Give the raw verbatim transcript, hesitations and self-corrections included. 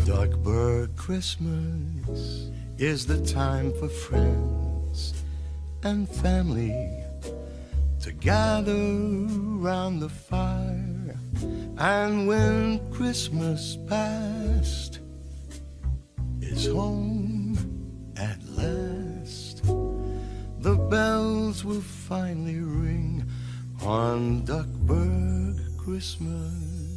Duckburg Christmas is the time for friends and family to gather round the fire. And when Christmas past is home at last, the bells will finally ring on Duckburg Christmas.